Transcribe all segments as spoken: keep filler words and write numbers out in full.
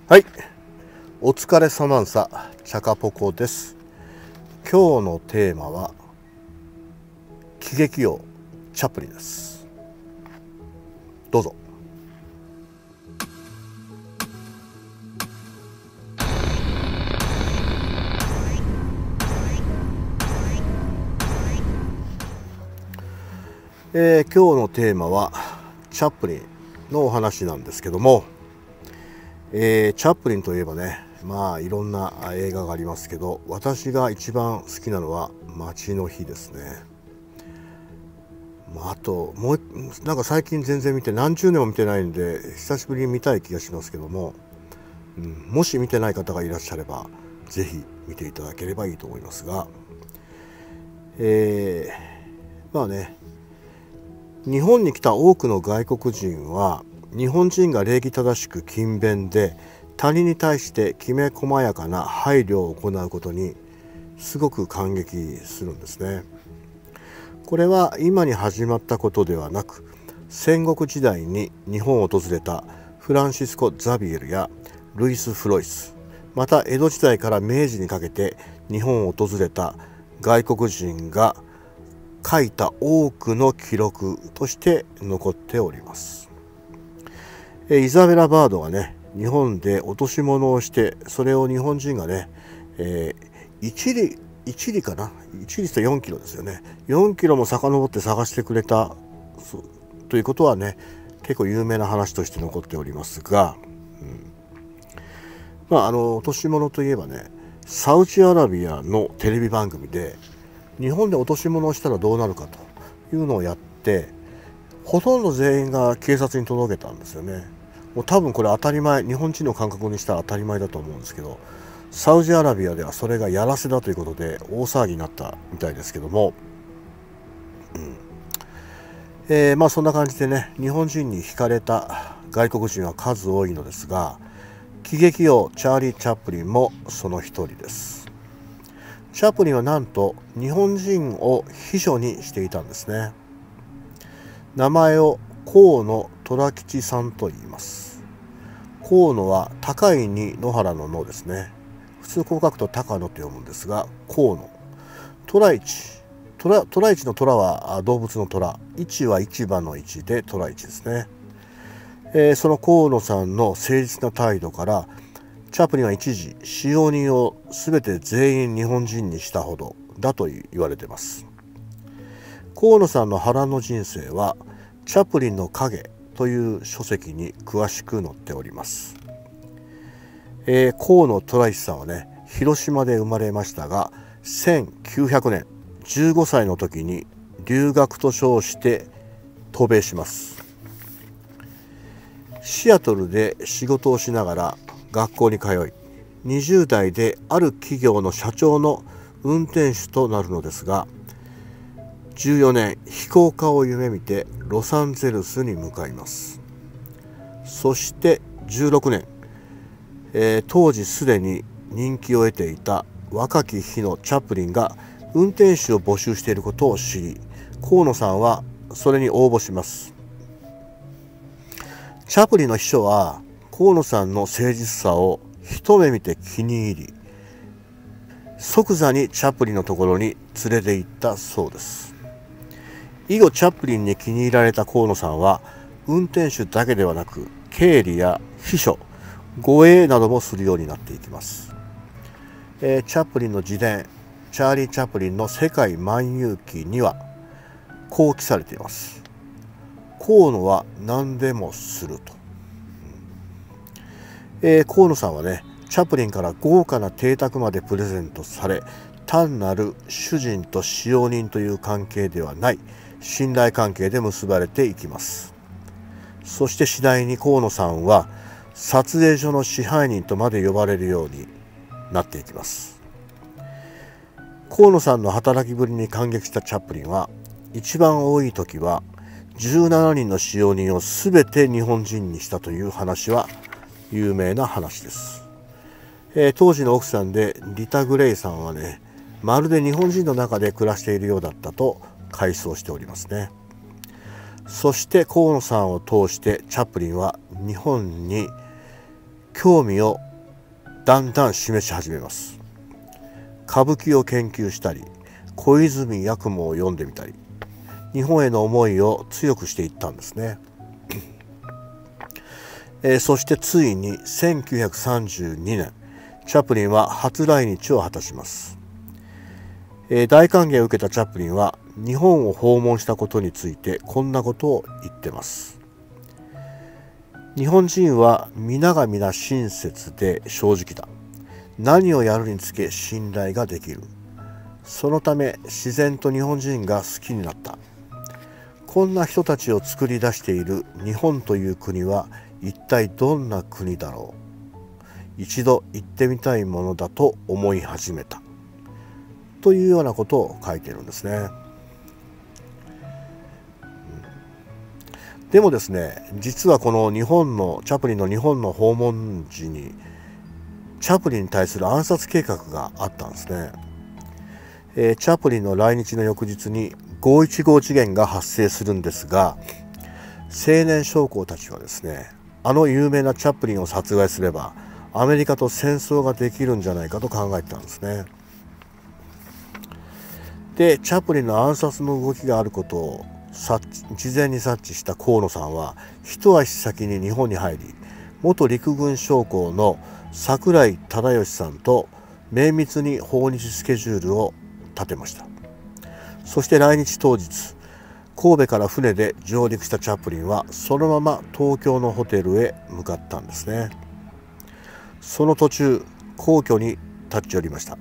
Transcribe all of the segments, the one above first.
はい、お疲れ様んさ、チャカポコです。今日のテーマは喜劇王チャップリンです。どうぞ。えー、今日のテーマはチャップリンのお話なんですけども、えー、チャップリンといえばね、まあいろんな映画がありますけど、私が一番好きなのは街の日ですね。まあ、あともうなんか最近全然見て何十年も見てないんで久しぶりに見たい気がしますけども、うん、もし見てない方がいらっしゃればぜひ見ていただければいいと思いますが、えー、まあね、日本に来た多くの外国人は日本人が礼儀正しく勤勉で他人に対してきめ細やかな配慮を行うことにすごく感激するんですね。これは今に始まったことではなく、戦国時代に日本を訪れたフランシスコ・ザビエルやルイス・フロイス、また江戸時代から明治にかけて日本を訪れた外国人が書いた多くの記録として残っております。イザベラ・バードがね、日本で落とし物をしてそれを日本人がね、えー、一里一里かな一里とよんキロですよね、よんキロも遡って探してくれたということはね、結構有名な話として残っておりますが、うん、まああの落とし物といえばね、サウジアラビアのテレビ番組で日本で落とし物をしたらどうなるかというのをやって、ほとんど全員が警察に届けたんですよね。もう多分これ当たり前、日本人の感覚にしたら当たり前だと思うんですけど、サウジアラビアではそれがやらせだということで大騒ぎになったみたいですけども、うんえー、まあそんな感じでね、日本人に惹かれた外国人は数多いのですが、喜劇王チャーリー・チャップリンもその一人です。チャップリンはなんと日本人を秘書にしていたんですね。名前を河野虎吉さんと言います。河野は高いに野原の野ですね。普通こう書くと高野と読むんですが、河野。虎市。虎、虎市の虎は動物の虎。市は市場の市で虎市ですね。えー、その河野さんの誠実な態度から、チャップリンは一時使用人を全て全員日本人にしたほどだと言われています。河野さんの波乱の人生はチャップリンの影という書籍に詳しく載っております。えー、河野虎石さんはね、広島で生まれましたが、せんきゅうひゃくねんじゅうごさいの時に留学と称して渡米します。シアトルで仕事をしながら学校に通い、にじゅう代である企業の社長の運転手となるのですが、じゅうよねん飛行家を夢見てロサンゼルスに向かいます。そしてじゅうろくねん、えー、当時すでに人気を得ていた若き日のチャップリンが運転手を募集していることを知り、河野さんはそれに応募します。チャップリンの秘書は河野さんの誠実さを一目見て気に入り、即座にチャップリンのところに連れて行ったそうです。以後チャップリンに気に入られた河野さんは運転手だけではなく経理や秘書、護衛などもするようになっていきます。えー、チャップリンの自伝「チャーリー・チャップリンの世界漫遊記」にはこう記されています。河野は何でもすると。えー、河野さんはね、チャップリンから豪華な邸宅までプレゼントされ、単なる主人と使用人という関係ではない信頼関係で結ばれていきます。そして次第に河野さんは撮影所の支配人とまで呼ばれるようになっていきます。河野さんの働きぶりに感激したチャップリンは、一番多い時はじゅうななにんの使用人を全て日本人にしたという話は有名な話です。えー、当時の奥さんでリタ・グレイさんはね、まるで日本人の中で暮らしているようだったと回想しておりますね。そして河野さんを通してチャップリンは日本に興味をだんだん示し始めます。歌舞伎を研究したり、小泉八雲を読んでみたり、日本への思いを強くしていったんですね。えー、そしてついにせんきゅうひゃくさんじゅうにねん、チャップリンは初来日を果たします。えー、大歓迎を受けたチャップリンは日本を訪問したことについてこんなことを言ってます。日本人は皆が皆親切で正直だ。何をやるにつけ信頼ができる。そのため自然と日本人が好きになった。こんな人たちを作り出している日本という国は一体どんな国だろう。一度行ってみたいものだと思い始めた。というようなことを書いているんですね。でもですね、実はこの日本のチャップリンの日本の訪問時にチャップリンに対する暗殺計画があったんですね。えー、チャップリンの来日の翌日にごーいちごー事件が発生するんですが、青年将校たちはですね、あの有名なチャップリンを殺害すればアメリカと戦争ができるんじゃないかと考えてたんですね。で、チャップリンの暗殺の動きがあることを事前に察知した河野さんは一足先に日本に入り、元陸軍将校の櫻井忠義さんと綿密に訪日スケジュールを立てました。そして来日当日、神戸から船で上陸したチャップリンはそのまま東京のホテルへ向かったんですね。その途中、皇居に立ち寄りました。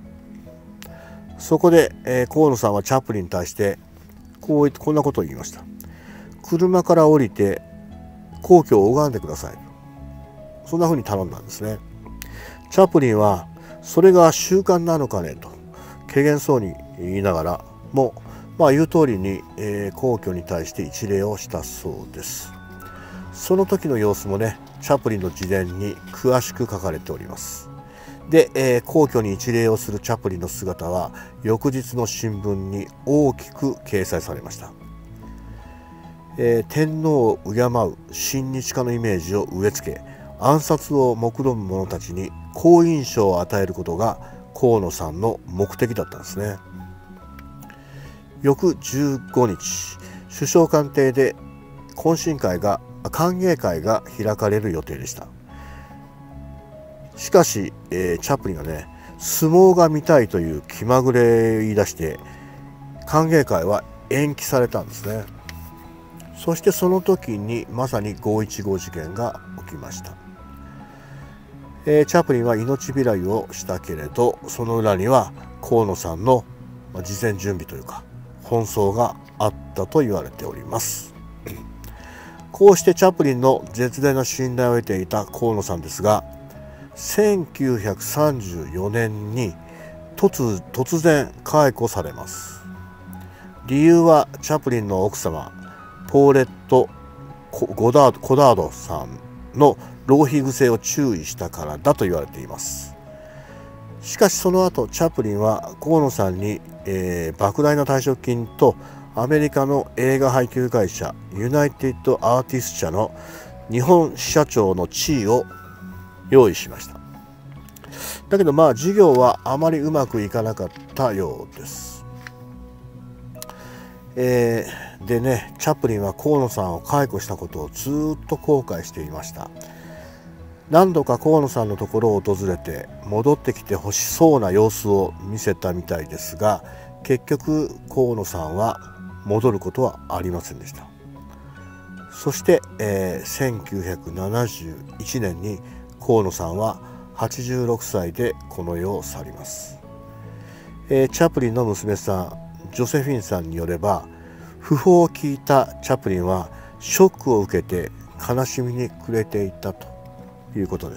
そこで、えー、河野さんはチャップリンに対してこうこんなことを言いました。車から降りて皇居を拝んでください。そんなふうに頼んだんですね。チャップリンはそれが習慣なのかねと怪げそうに言いながらも、まあ、言う通りに、えー、皇居に対して一礼をしたそうです。その時の様子もね、チャップリンの自伝に詳しく書かれております。で、えー、皇居に一礼をするチャップリンの姿は翌日の新聞に大きく掲載されました。えー、天皇を敬う親日家のイメージを植え付け、暗殺を目論む者たちに好印象を与えることが河野さんの目的だったんですね。翌じゅうごにち、首相官邸で懇親会が歓迎会が開かれる予定でした。しかし、えー、チャップリンがね、相撲が見たいという気まぐれ言い出して歓迎会は延期されたんですね。そしてその時にまさにごーいちごー事件が起きました。えー、チャップリンは命拾いをしたけれど、その裏には河野さんの事前準備というか奔走があったと言われております。こうしてチャップリンの絶大な信頼を得ていた河野さんですが、せんきゅうひゃくさんじゅうよねんに 突, 突然解雇されます。理由はチャップリンの奥様ポーレット・ゴダード、コダードさんの浪費癖を注意したからだと言われています。しかしその後チャップリンは河野さんに、えー、莫大な退職金とアメリカの映画配給会社ユナイテッド・アーティスト社の日本支社長の地位を用意しました。だけどまあ事業はあまりうまくいかなかったようです。えー、でね、チャップリンは河野さんを解雇したことをずっと後悔していました。何度か河野さんのところを訪れて戻ってきてほしそうな様子を見せたみたいですが、結局河野さんは戻ることはありませんでした。そして、えー、せんきゅうひゃくななじゅういちねんに河野さんははちじゅうろくさいでこの世を去ります。えー、チャップリンの娘さんジョセフィンさんによれば、訃報を聞いたチャップリンはショックを受けて悲しみに暮れていたということです。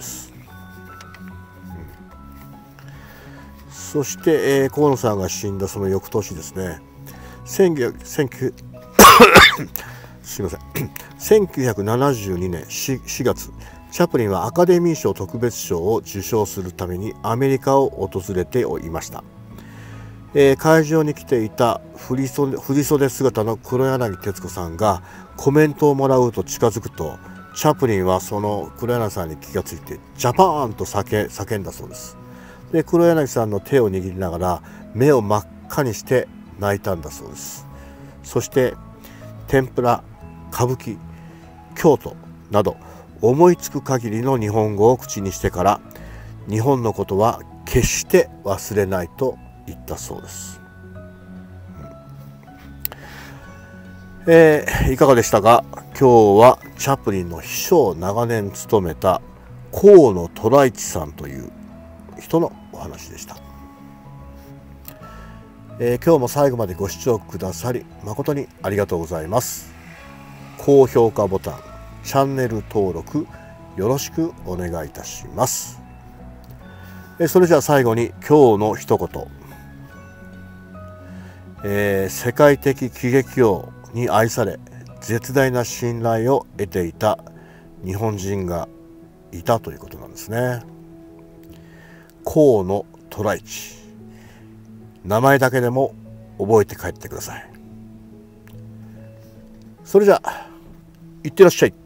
うん、そして、えー、河野さんが死んだその翌年ですね、せんきゅうひゃくすいませんせんきゅうひゃくななじゅうにねんしがつ、チャップリンはアカデミー賞特別賞を受賞するためにアメリカを訪れていました。えー、会場に来ていた振り袖姿の黒柳徹子さんがコメントをもらうと近づくと、 チャップリンはその黒柳さんに気がついてジャパーンと叫叫んだそうです。で黒柳さんの手を握りながら目を真っ赤にして泣いたんだそうです。そして天ぷら、歌舞伎、京都など思いつく限りの日本語を口にしてから、日本のことは決して忘れないと言ったそうです。えー、いかがでしたか。今日はチャップリンの秘書を長年務めた河野虎一さんという人のお話でした。えー、今日も最後までご視聴くださり誠にありがとうございます。高評価ボタン、チャンネル登録よろしくお願いいたします。えー、それじゃあ最後に今日の一言、えー、世界的喜劇王に愛され絶大な信頼を得ていた日本人がいたということなんですね。河野虎一、名前だけでも覚えて帰ってください。それじゃあいってらっしゃい。